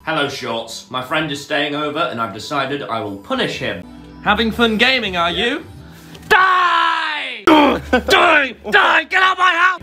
Hello, Shorts. My friend is staying over and I've decided I will punish him. Having fun gaming, are you? Die! Die! Die! Get out of my house!